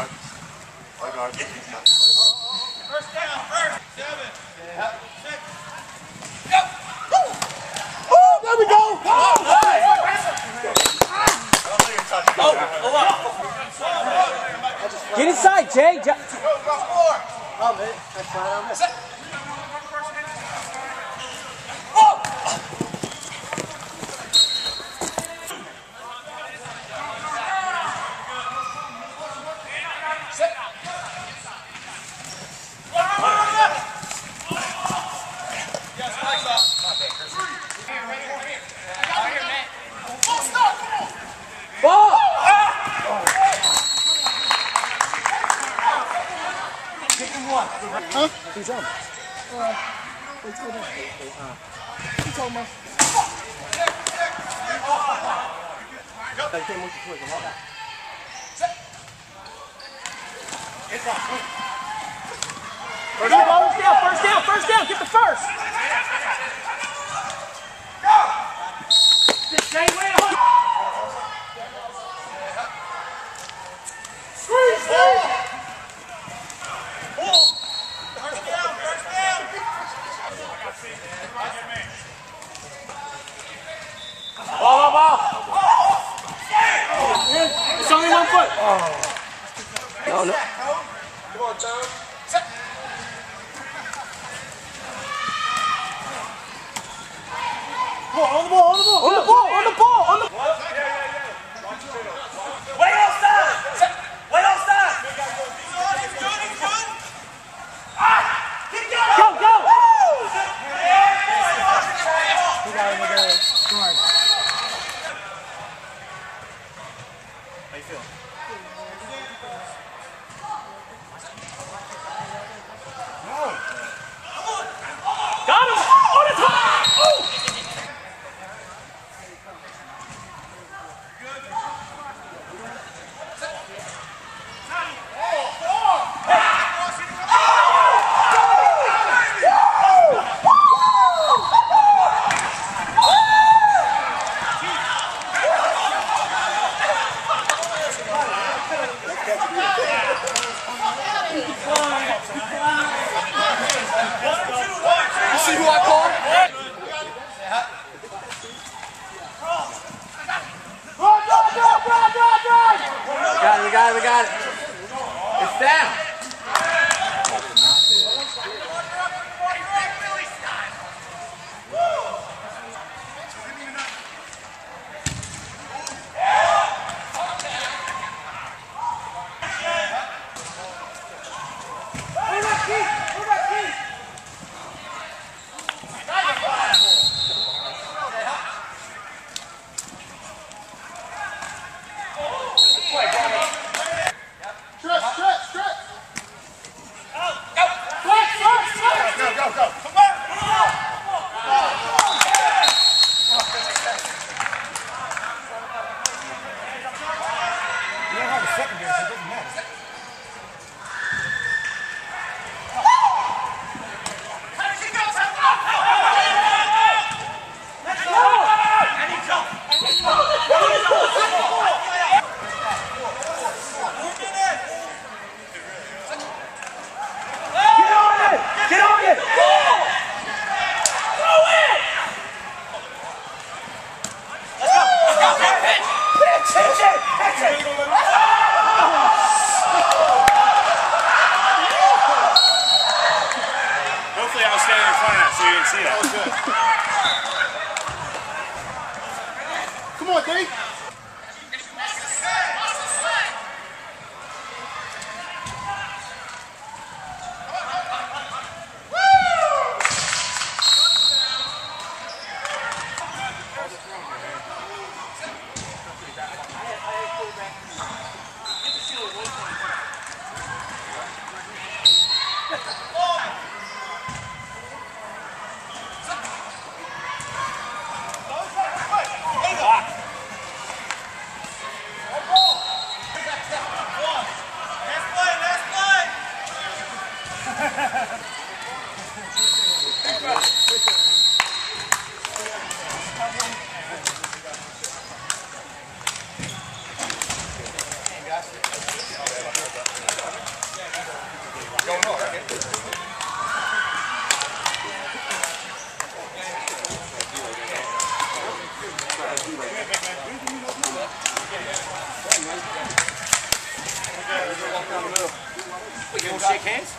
guard. Play guard. First down, first. 7. Yep. 6. Oh, there we go! Get inside, Jay. Go, 4. Oh, man. That's fine on this. Ball! Huh? Who's on? What's going on? Who's on, man? I can't move the twig. First down, get the first. Squeeze, Dave! First down, first down! Ball! It's only 1 foot. No. Come on, Tom. On the ball. Wait outside! Wait outside! He's good! Keep going! Go! How you feel? Got him! On the top! Oh! You see who I called? We got it. It's down. Hopefully I was standing in front of that so you didn't see that. Come on, Dave. You want to shake hands?